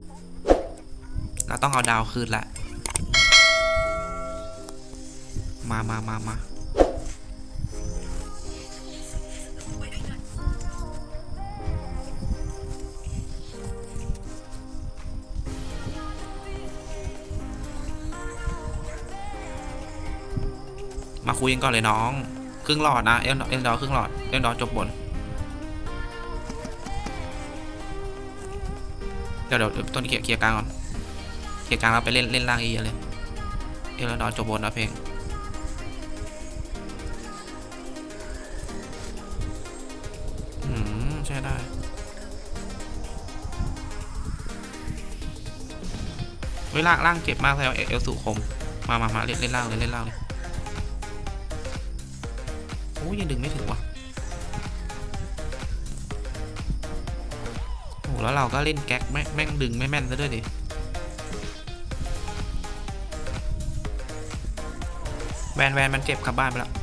เราต้องเอาดาวคืนละมาคุยกันก่อนเลยน้องครึ่งหลอดนะเอ็นดอครึ่งหลอดเอ็นดอจบบนเดี๋ยวต้นเคลียร์กลางก่อนเคลียร์กลางเราไปเล่นล่างเยอะเลยเอ็นดอจบบนนะเพลงใช่ได้เวลาล่างเจ็บมากแล้วเอลสุคมมาเล่นล่างเลยโอ้ยยังดึงไม่ถึงว่ะโอ้แล้วเราก็เล่นแก๊กแม่งดึงไม่แม่นซะด้วยดิแวนมันเจ็บกลับบ้านไปแล้ว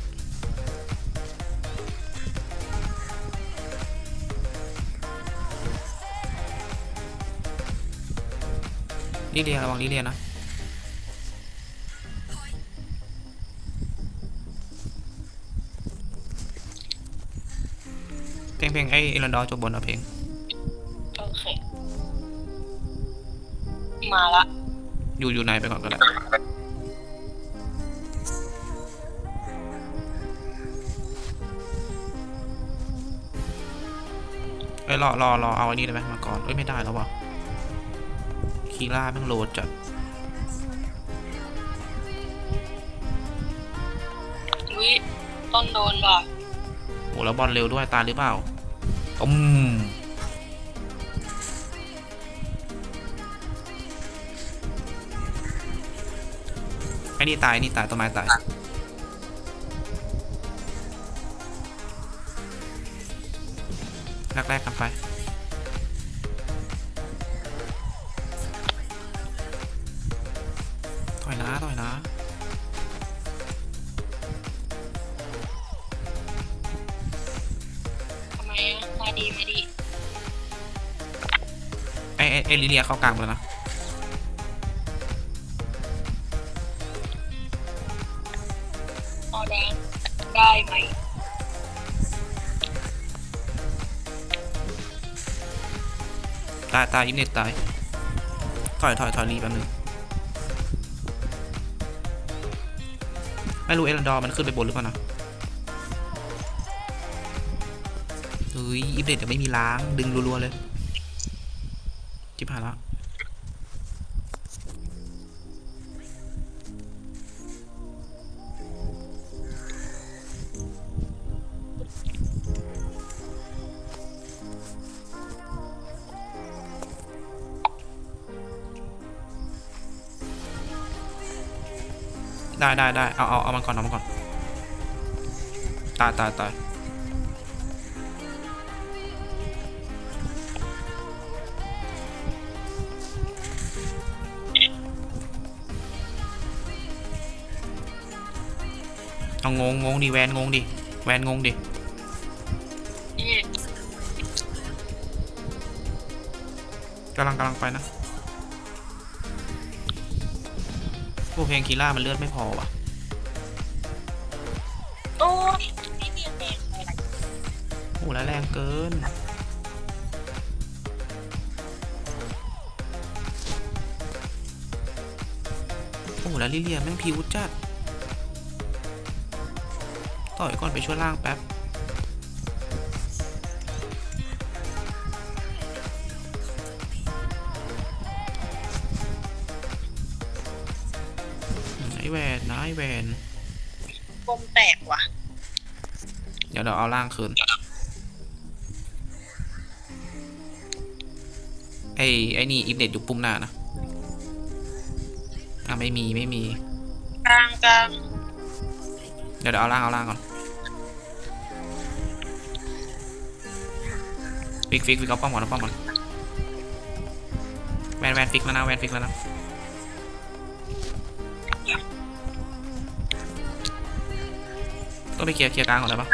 ลิเลียระวังลิเลียนะเพลงไอเอรันดอร์จบบนเอาเพลงโอเคมาละอยู่ไหนไปก่อนก็ได้รอเอาอันนี้ได้ไหมมาก่อนไม่ได้แล้ววะคีร่าแม่งโหลดจัดต้นโดนว่ะโอ้แล้วบอลเร็วด้วยตายหรือเปล่าไอ้นี่ตายต้นไม้ตายแรกกันไปต่อยนะทำไมมาดีไอลิเลียเข้ากลางไปแล้วนะเอาได้ไหมตายยินเน็ตตายถอยรีแป๊บนึงไม่รู้เอรันดอร์มันขึ้นไปบนหรือเปล่านะเฮ้ยอิฟเน็ตจะไม่มีล้างดึงรัวๆเลยจิบหายแล้วได้เอามันก่อนตายเอางงดิแวนงงดิกำลังไปนะพวกเพลงคีร่ามันเลือดไม่พอว่ะโอ้ยไม่เรียนแรงอะไรโอ้แล้วแรงเกินโอ้แล้วลิเลียแม่งพิวจัดต่อยก่อนไปช่วยล่างแป๊บไอแวนปมแตกว่ะเดี๋ยวเอาล่างคืนไอ้นี่อิฟเน็ตอยู่ปุ่มหน้านะไม่มีกลางเดี๋ยวเอาล่างก่อนฟิกเอาป้อมก่อนแวนฟิกแล้วนะต้องไปเคลียร์กลางก่อนเลยปะ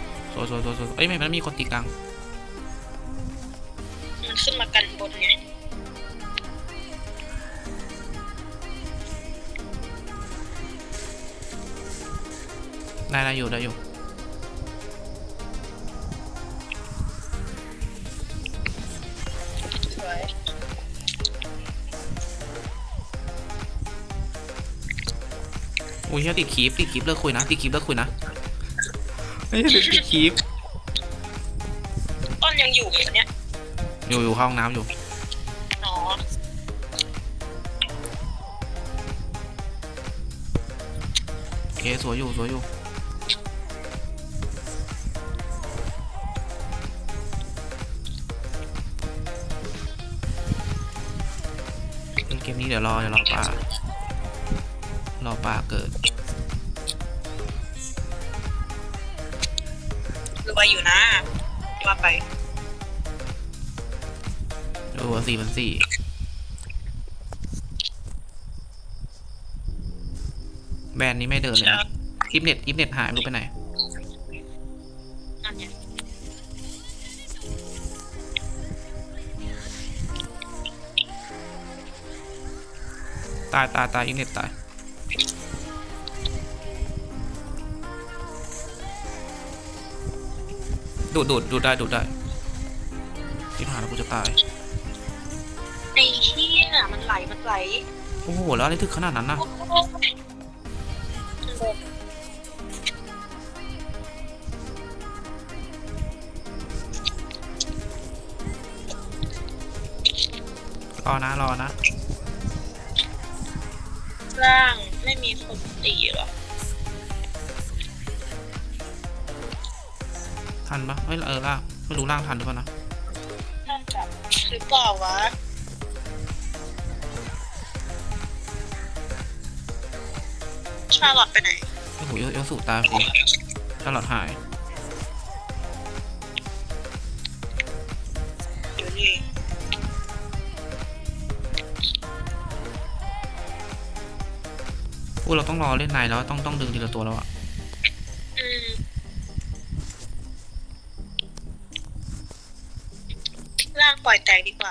โซเอ้ยมันมีคนตีกลางมันขึ้นมากันบนไงได้อยู่ได้อยู่สวยอุ้ยเฮียติดคีบเลิกคุยนะติดคีบเลิกคุยนะเฮ้ยติดคีบต้นยังอยู่ไหมเนี่ยอยู่เข้าห้องน้ำอยู่อ๋อโอเคสวยอยู่เกมนี้เดี๋ยวรอปลาเกิดรวยอยู่นะว่าไปดูว่า4,400แบรนด์นี้ไม่เดินเลยนะอิฟเน็ตหายไม่รู้ไปไหนนั่นเนี่ยตายอิฟเน็ตตายดูดได้ที่ผ่านแล้วกูจะตายไอ้เหี้ยมันไหลโอ้โหแล้วอะไรถึงขนาดนั้นนะโอ้โหรอนะร่างไม่มีคนตีหรอทันปะเอ้ยล่างไม่รู้ล่างทันหรือเปล่านะน่าจะหรือเปล่าวะชาลอตไปไหนโอ้โหยสูตายฟรีตลอดหายอยู่นี่พูดเราต้องรอเล่นในแล้วต้องดึงทีละตัวแล้วอะอืมร่างปล่อยแตกดีกว่า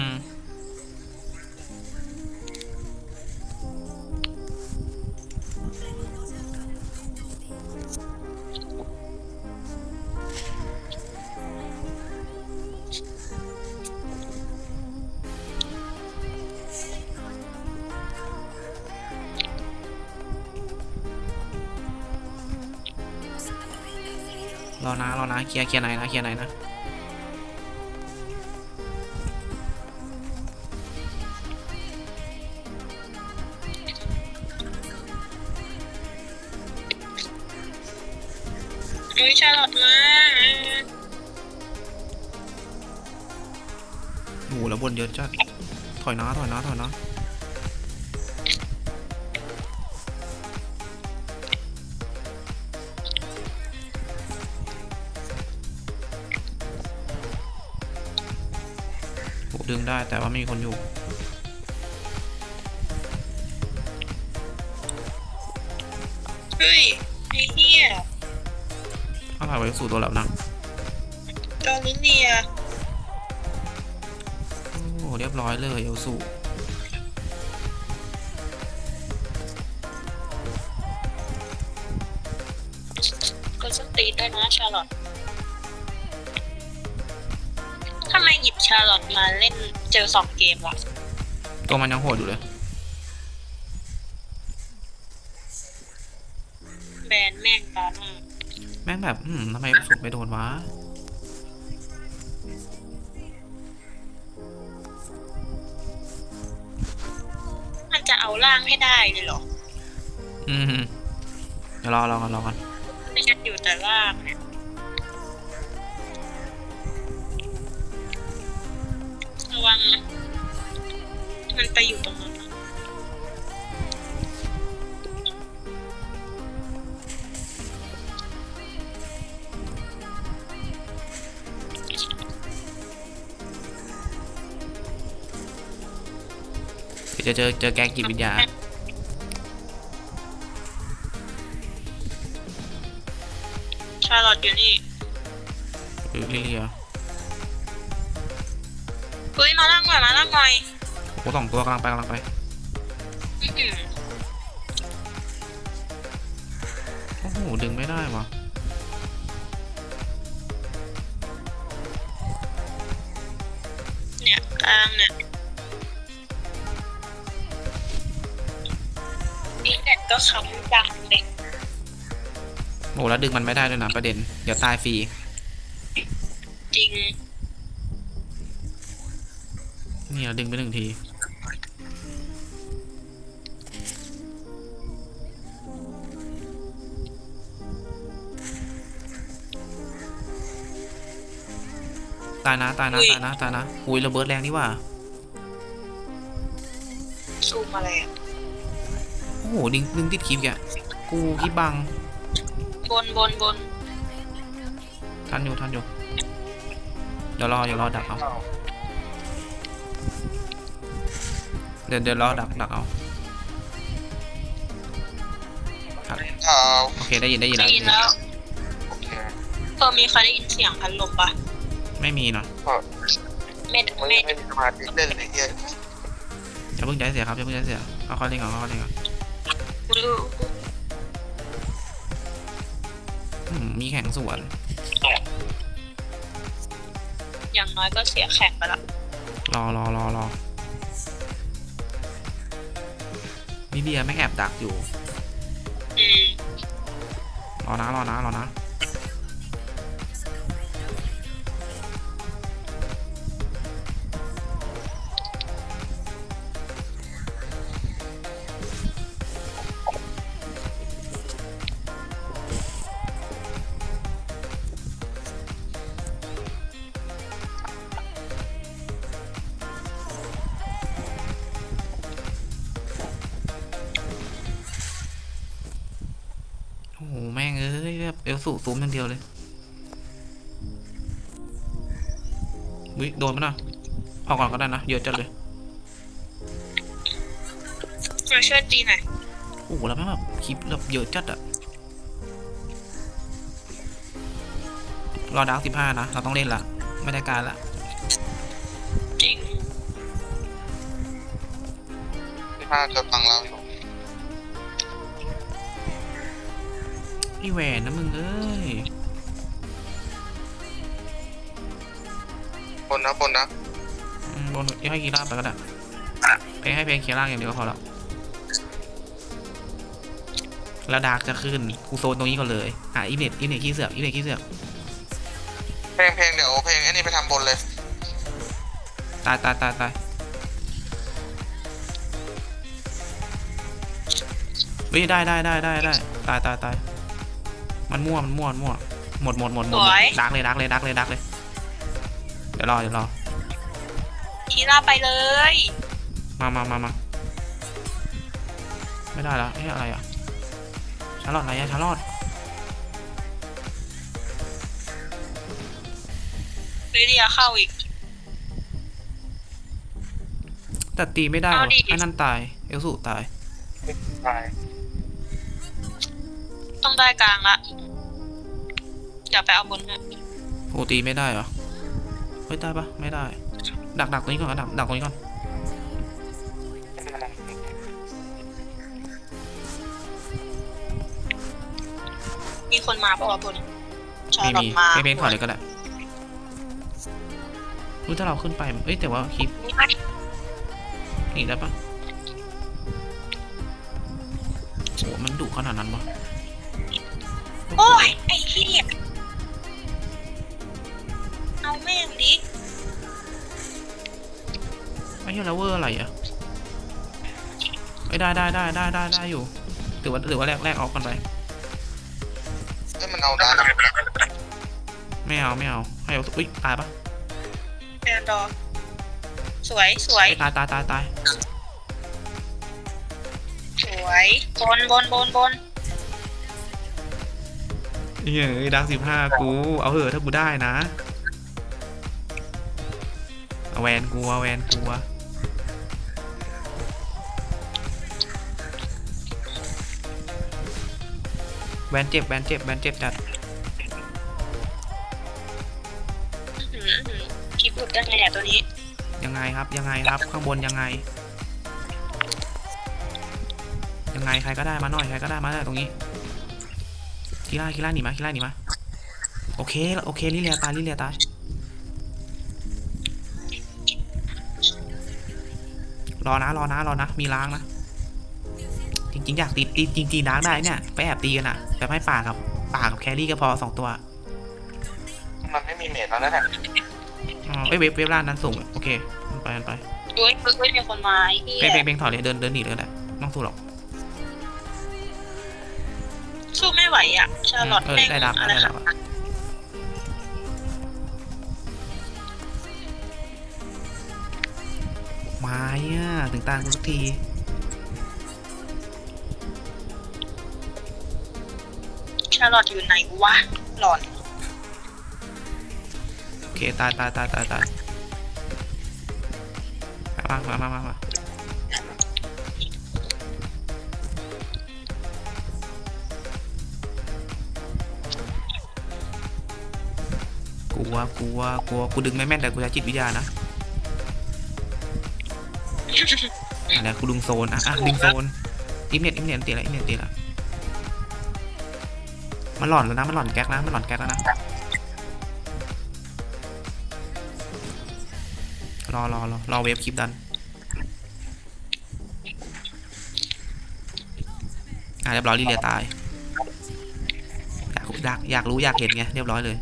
รอนะเคลียร์ไหนนะอุ้ยชาลอตมาโอ้โหแล้วบนเยอะจัดถอยนะโอ้ดึงได้แต่ว่าไม่มีคนอยู่เฮ้ยไอ้เหี้ยเอาผ่านไปสู่ตัวแล้วนะจอลิเนียโอ้โหเรียบร้อยเลยเอลสูก็สตีได้นะชาลอตทำไมหยิบชาลอตมาเล่นเจอ2 เกมวะตัวมันยังโหดอยู่เลยแบนแม่งตาหน้าแม่งแบบทำไมสุดไม่โดนวะมันจะเอาร่างให้ได้เลยเหรอเดี๋ยวรอกันไม่งั้นอยู่แต่ร่างเนี่ยระวังนะมันไปอยู่ตรงนั้นนะเดี๋ยวจะเจอแกงจิตวิทยาชาลอตอยู่นี่หรือเรียเฮ้ยมาล่างหน่อยโอ้2 ตัวกำลังไปอื้อหือโอ้โหหดึงไม่ได้วะเนี่ยกลางเนี่ยอีเน็ตก็ค้ำจังเลยโอ้แล้วดึงมันไม่ได้ด้วยนะประเด็นเดี๋ยวตายฟรีจริงนี่เราดึงไป1 ทีตายนะตายนะตายนะตายนะอุ้ยระเบิดแรงนี่ว่าซูมอะไรอ่ะโอ้โหดึงติดคลิปแกกูคลิปบังบนทันอยู่เดี๋ยวรอดักเอาเดี๋ยวรอดักเอาครับโอเคได้ยินได้แล้วยินแล้วมีใครได้ยินเสียงพัดลมปะไม่มีเนาะไม่ไม่มีสมาธิเล่นเลยเฮียอย่าเพิ่งใจเสียครับอย่าเพิ่งใจเสียค่อยๆเล่นก่อนมีแข่งสวนอย่างน้อยก็เสียแข่งไปละรอมีเบียร์ไม่แอบดักอยู่รอนะโอ้โหแม่งเอ้ยแบบเอลสูซูมอย่างเดียวเลยวิโดนมั้ยนะออกก่อนก็ได้นะเยอะจัดเลยมาช่วยตีหน่อยโอ้โหแล้วแม่งแบบคลิปแบบเยอะจัดอะรอดาว15นะเราต้องเล่นละไม่ได้การละจริงที่ห้าจะฟังเราอยู่ไอแหวนนะมึงเอ้ยบนนะบนให้กีฬาไปก็ได้ไปให้เพลงเคลียร์ล่างอย่างเดียวก็พอแล้วแล้วดาร์กจะขึ้นกูโซนตรงนี้ก่อนเลยอีเน็ตขี้เสือกเพลงเดี๋ยวเพลงไอ้นี่ไปทำบนเลยตายเฮ้ยได้ตายมันมั่วหมดดักเลยเดี๋ยวรอทีล่าไปเลยมาไม่ได้แล้วอะไรอ่ะชาร์ลอตไหนอะชาร์ลอตเรียเข้าอีกแต่ตีไม่ได้หรอไอ้นั่นตายเอลสูตายต้องได้กลางละเดี๋ยวไปเอาบนนะโอ้ตีไม่ได้เหรอเฮ้ยได้ปะไม่ได้ดักตรงนี้ก่อนดักตรงนี้ก่อนมีคนมาปะวะบนชาไม่ลอมีตมาไม่เป็นขอเลยก็ได้รู้ถ้าเราขึ้นไปเอ้ยแต่ว่าคลิปหนีได้ปะโอ้มันดุขนาดนั้นปะโอ้ยไอ้เหี้ยเอาแม่งดิไอ้เหี้ยแล้วเวอร์อะไรอ่ะได้อยู่ถือว่าแรกออกกันไปมันเอาได้ไม่เอาให้เอาอุ้ยตายปะแอนดอร์สวยตายสวยบนเฮ้ยดัง15กูเอาเหอะถ้ากูได้นะเอาแวนกูแวนเจ็บจัดคลิปหลุดได้ไงเนี่ยตัวนี้ยังไงครับข้างบนยังไงใครก็ได้มาหน่อยตรงนี้คีล่าหนีมาโอเคลิเลียตายรอนะมีล้างนะจริงๆอยากตีจริงๆล้างได้เนี่ยไปแอบตีกันอะแบบให้ป่ากับแครี่ก็พอ2 ตัวมันไม่มีเมจแล้วนะเนี่ยเว็บล่างนั้นสูงโอเคไปเฮ้ยมีคนมาไอ้เหี้ยเพ่งถอยเลยเดินหนีเลยได้ต้องสู้หรอกสู้ไม่ไหวอ่ะชาลอตแม่งได้ดับอะไรไม้อะถึงตากูสักทีชาลอตอยู่ไหนวะหลอนโอเคตายมากูดึงไม่แม่นแต่กูจะจิตวิทยานะอะไรกูดึงโซนดึงโซนอิมเน็ตตีละมันหล่อนแล้วนะมันหล่อนแก๊กแล้วนะรอเวฟคลิปดันเรียบร้อยลิเลียตายอยากรู้อยากเห็นไงเรียบร้อยเลย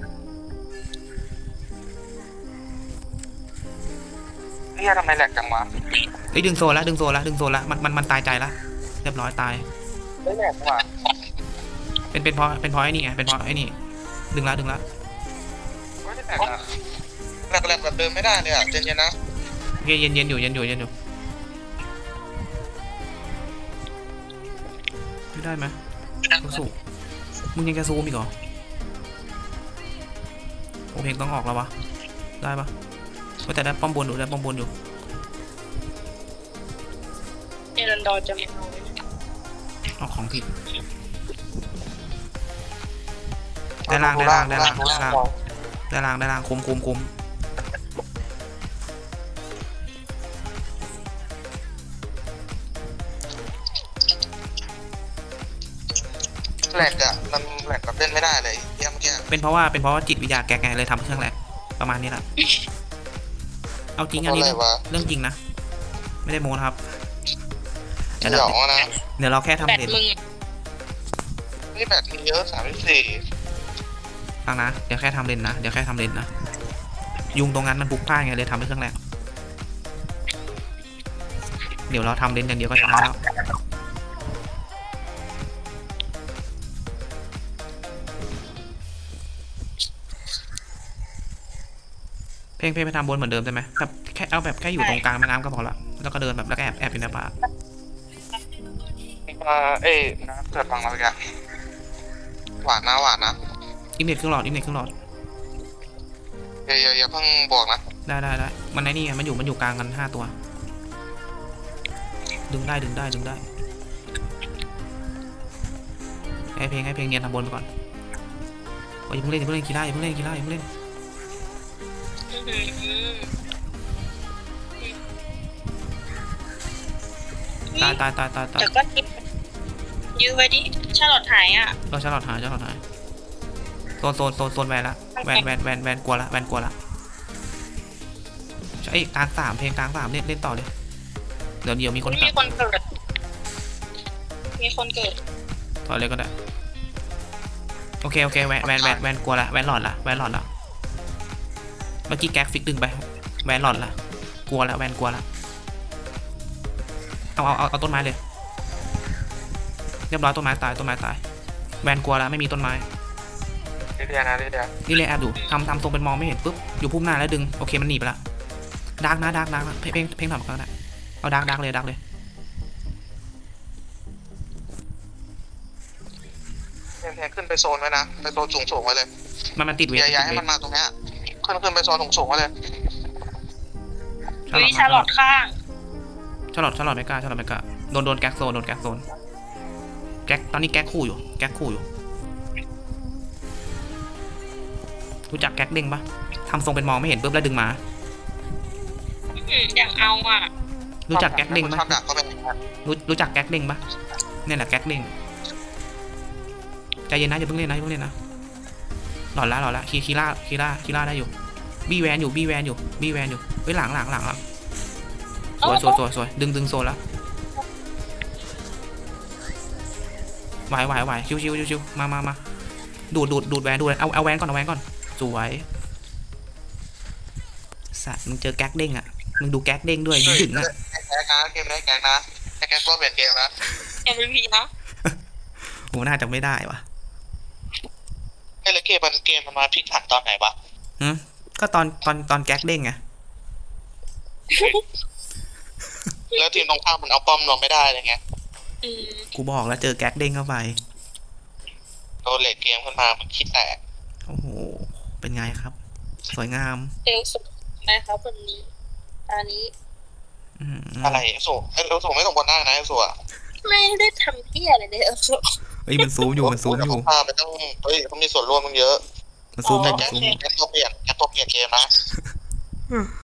เนี่ยทำไมแหลกจังวะดึงโซนละมันตายใจละเรียบร้อยตายไม่แหลกว่ะเป็นเพราะไอ้นี่ไงเป็นเพราะไอ้นี่ดึงละไม่ได้แหลกอะแหลกแบบเดิมไม่ได้เลยอ่ะเย็นๆนะโอเคเย็นอยู่ไม่ได้ไหมสู้มึงยังจะซูมอีกเหรอโอเพลงต้องออกแล้ววะได้ปะแต่ได้ป้อมบนอยู่เอรันดอร์จะไม่เอาไว้ออกของผิดได้ล่างคุมแหลกอะมันแหลกแบบเล่นไม่ได้เลยเมื่อกี้เป็นเพราะว่าจิตวิทยาแกไงเลยทำเครื่องแหลกประมาณนี้แหละเอาจริงอันนี้เรื่องจริงนะไม่ได้โม้นะครับเดี๋ยวเราแค่ทำเลนนี่แบตมีเยอะ34 ฟังนะเดี๋ยวแค่ทำเลนนะยุงตรงนั้นมันบุกพลาดไงเลยทำให้เครื่องแหลกเดี๋ยวเราทำเลนอย่างเดียวก็ชนะแล้วเพลงไปทำบนเหมือนเดิมใช่ไหมแบบแค่อยู่ตรงกลางแม่น้ำก็พอละแล้วก็เดินแบบแล้วก็แอบอยู่ในป่านะเกิดฟังเราอีกอะหวานนะอิมเน็ตครึ่งหลอดอย่าเพิ่งบอกนะได้มันไอ้นี่ไงมันอยู่กลางกัน5 ตัวดึงได้ให้เพลงเนียนทำบนไปก่อนอย่าเพิ่งเล่นกีฬาอย่าเพิ่งเล่นตายแต่ก็ยื้อไว้ดิชาลอตหายอ่ะชาลอตหายโซนแวนละแวนกลัวละใช่กลาง3เพลงกลาง3เล่นต่อเลยเดี๋ยวมีคนเกิดต่อเลยก็ได้โอเคแวนกลัวละแวนหลอดละเมื่อกี้แก๊กฟิกดึงไปแวนหลอดละกลัวละเอาต้นไม้เลยเรียบร้อยต้นไม้ตายแวนกลัวแล้วไม่มีต้นไม้นี่เลยแอบดูทำทรงเป็นมองไม่เห็นปุ๊บอยู่พุ่มหน้าแล้วดึงโอเคมันหนีไปละดักเพลงถอดก็ได้เอาดักเลยเพลงขึ้นไปโซนไว้นะไปโซนสูงไว้เลยมันติดเวทย้ายให้มันมาตรงนี้ขึ้นไปโซนสูงไว้เลยชาลอตข้างชาลอตไม่กล้าโดนแก๊กโซนแก๊กตอนนี้แก๊กคู่อยู่รู้จักแก๊กเด้งปะทำทรงเป็นมองไม่เห็นปุ๊บแล้วดึงมาอยากเอาอ่ะรู้จักแก๊กเด้งปะรู้จักแก๊กเด้งปะเนี่ยแหละแก๊กเด้งใจเย็นนะอย่าเพิ่งเล่นนะอย่าเพิ่งเล่นนะหลอดละคีล่าได้อยู่บี้แวนอยู่เฮ้ยหลังสวยดึงโซนแล้วไหวชิวมาดูดแวนเอาแวนก่อนสวยสัตว์มึงเจอแก๊กเด้งอ่ะมึงดูแก๊กเด้งด้วยถึงอ่ะแก๊กนะเกมนี้แก๊กนะแก๊กก็เปลี่ยนเกมนะ MVP นะโหน่าจะไม่ได้วะไอ้แล้วเกมมันมาพลิกผันตอนไหนวะก็ตอนแก๊กเด้งไงแล้วทีมตรงข้ามมันเอาป้อมลงไม่ได้เลยไงกูบอกแล้วเจอแก๊กเด้งเข้าไปโดนเลทเกมขึ้นมามันคิดแตกโอ้โหเป็นไงครับ สวยงามเอลสุดนะครับวันนี้อันนี้อะไรสูไม่ส่งบนหน้านะสูอ่ะไม่ได้ทำเพี้ยอะไรเลยเอลสุเฮ้ยมันซูมอยู่มันต้องเขามีส่วนร่วมมันเยอะมันซูมแต่แก๊กตัวเปลี่ยนเกมนะ